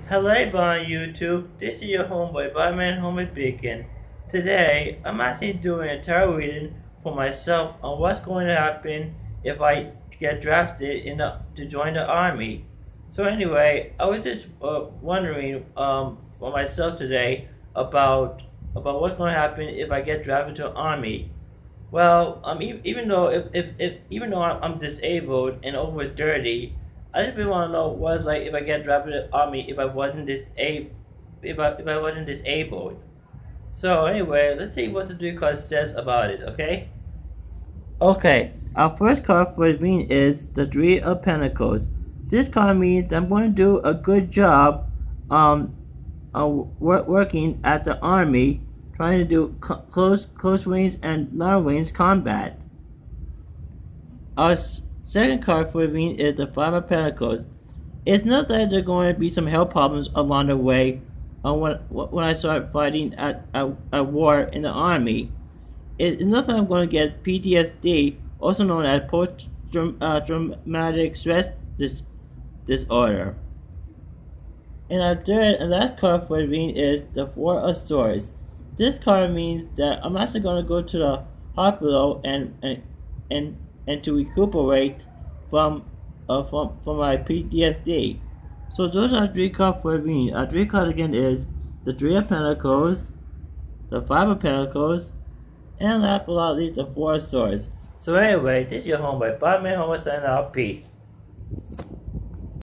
Hello everyone on YouTube, this is your homeboy Batman Home with Beacon. Today, I'm actually doing a tarot reading for myself on what's going to happen if I get drafted to join the army. So anyway, I was just wondering for myself today about what's going to happen if I get drafted to an army. Well, even though even though I'm disabled and over 30, I just really want to know what it's like if I get drafted to the army if I wasn't disabled. So anyway, let's see what the three cards says about it. Okay. Okay. Our first card for the reading is the Three of Pentacles. This card means I'm going to do a good job working at the army, trying to do close range and long range combat. Our second card for the reading is the Five of Pentacles. It's not that there are going to be some health problems along the way when I start fighting at war in the army. It's not that I'm going to get PTSD, also known as post-traumatic stress disorder. And our third and last card for the reading is the Four of Swords. This card means that I'm actually going to go to the hospital and to recuperate from my PTSD. So those are three cards for me. Our three cards again is the Three of Pentacles, the Five of Pentacles, and last but not least the Four of Swords. So anyway, this is your homeboy Batman Homer signing out. Peace.